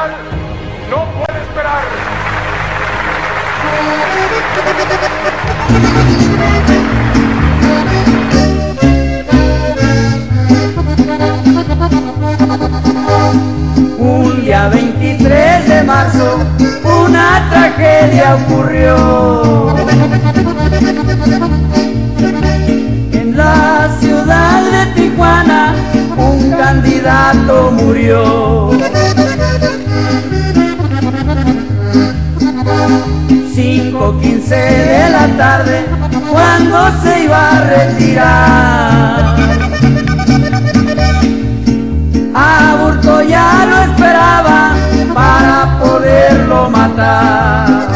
nacional no puede esperar. Un día 23 de marzo una tragedia ocurrió en la ciudad de Tijuana. Un candidato murió. 5:15 de la tarde, cuando se iba a retirar, Aburto ya lo esperaba para poderlo matar.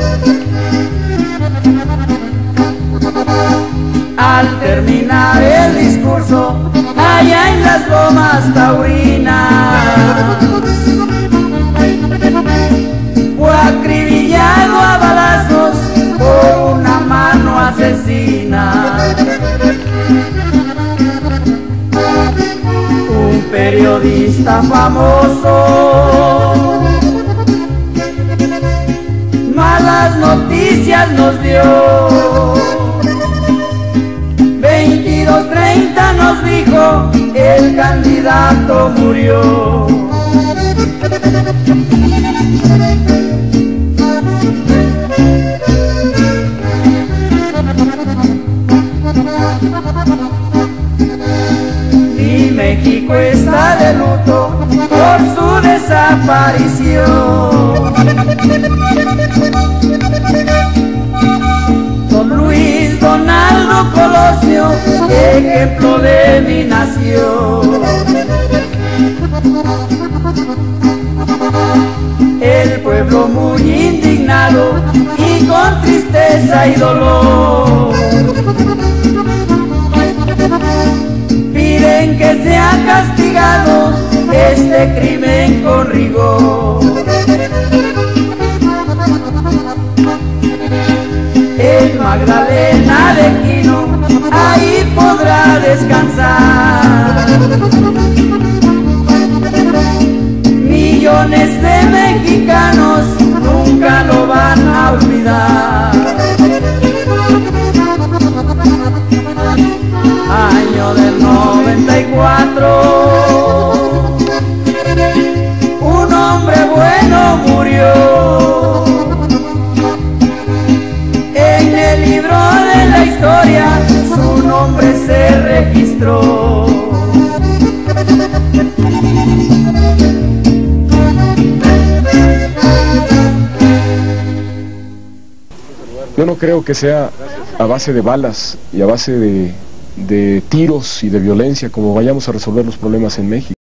Al terminar el discurso, allá en las Lomas Taurinas, fue acribillado a balazos por una mano asesina. Un periodista famoso malas noticias nos dio. 22:30 nos dijo, el candidato murió. Y México está de luto por su desaparición. Don Luis Donaldo Colosio, ejemplo de mi nación. El pueblo muy indignado y con tristeza y dolor piden que sea castigado este crimen con rigor. En Magdalena de Quino, ahí podrá descansar. Millones de mexicanos nunca lo van a olvidar. Año del 94, un hombre bueno murió. En el libro de la historia su nombre se registró. Yo no creo que sea a base de balas y a base de tiros y de violencia como vayamos a resolver los problemas en México.